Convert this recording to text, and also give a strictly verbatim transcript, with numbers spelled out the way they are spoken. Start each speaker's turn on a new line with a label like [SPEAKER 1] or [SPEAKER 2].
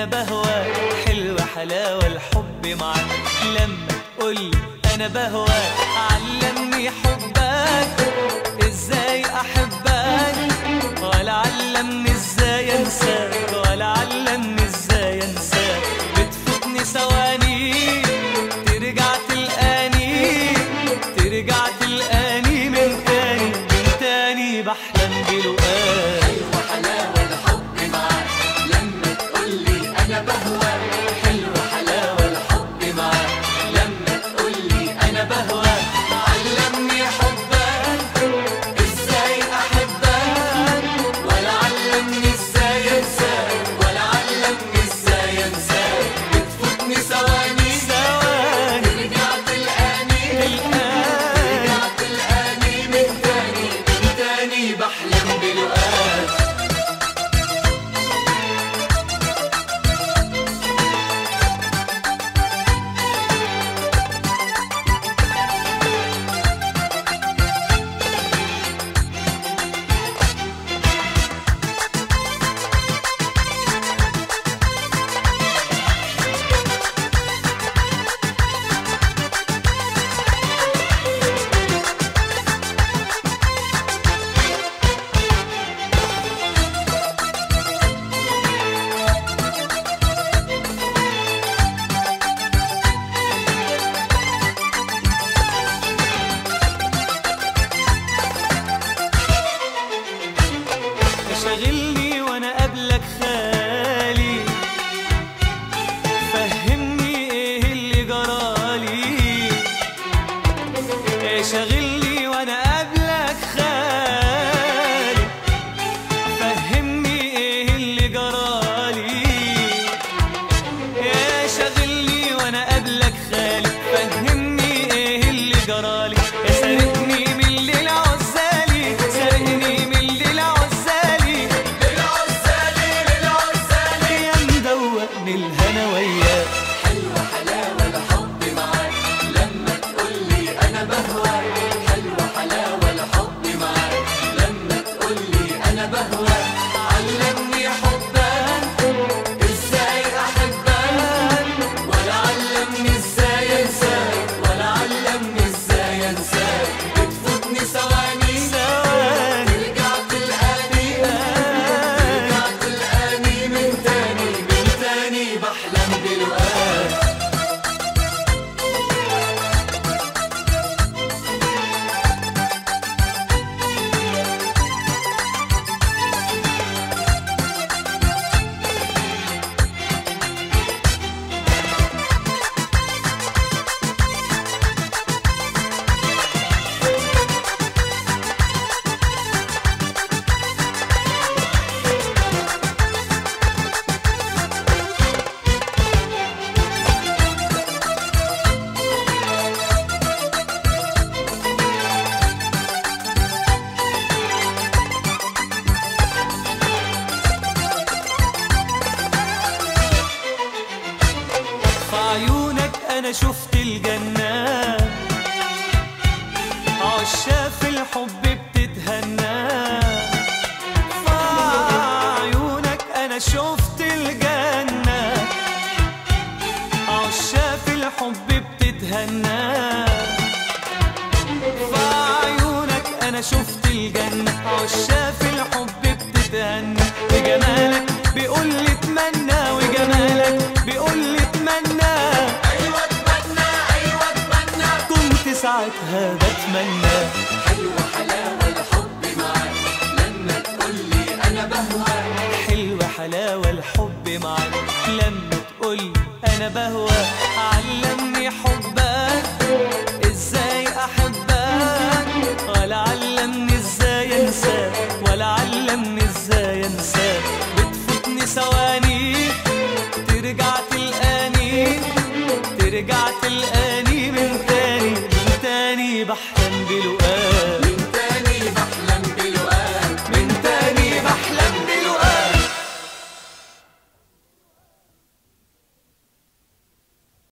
[SPEAKER 1] أنا بهواك، حلوة حلاوة الحب معاك. لما تقولي أنا بهواك علمني حبك، إزاي أحبك، ولا علمني إزاي أنساك، ولا علمني إزاي أنساك. بتفوتني ثواني ترجع تلقاني، ترجع تلقاني من تاني، من تاني بحلم بلقاك.
[SPEAKER 2] حلوة حلاوة الحب معاك، لما تقولي أنا بهواك، حلوة حلاوة الحب معاك. لما تقولي أنا بهواك علمني حبك، إزاي أحبك، ولا علمني إزاي أنساك، ولا علمني إزاي أنساك. بتفوتني ثواني
[SPEAKER 1] ثواني
[SPEAKER 2] ترجع تلقاني، ترجع تلقاني من تاني، من تاني بحلم بلقاك.
[SPEAKER 1] شاغلني وانا قبلك خالي، فهمني ايه اللي جرالي. شاغلني وانا قبلك خالي، فهمني ايه اللي جرالي. شاغلني وانا قبلك خالي، فهمني ايه اللي جرالي. يا سارقني من الليل عزالي، سارقني من الليل عزالي،
[SPEAKER 2] للعزالي للعزالي
[SPEAKER 1] يا مدوقني الهنا وياك.
[SPEAKER 2] حلوة حلاوة الحب معاك، لما تقولي أنا بهواك، حلوة حلاوة الحب معاك. لما تقولي أنا بهواك علمني حبك، إزاي أحبك، ولا علمني إزاي أنساك، ولا علمني إزاي أنساك. بتفوتني ثواني
[SPEAKER 1] ثواني
[SPEAKER 2] ترجع تلقاني، ترجع تلقاني من تاني، من تاني بحلم بلقاك.
[SPEAKER 1] في عيونك أنا شفت الجنة، عشاق الحب بتتهنى. في عيونك أنا شفت الجنة، عشاق الحب بتتهنى. في عيونك أنا شفت الجنة، عشاق الحب بتتهنى. بجمالك بيقول لي اتمنى، وجمالك بيقول لي اتمنى.
[SPEAKER 2] أيوة اتمنى، أيوة اتمنى،
[SPEAKER 1] كنت ساعتها بتمنى.
[SPEAKER 2] حلوة حلاوة الحب معاك، لما تقولي أنا بهواك،
[SPEAKER 1] حلوة حلاوة الحب معاك. لما تقولي أنا بهواك علمني حبك، إزاي أحبك، ولا علمني إزاي أنساك، ولا علمني إزاي أنساك. بتفوتني ثواني ترجع تلقاني، ترجع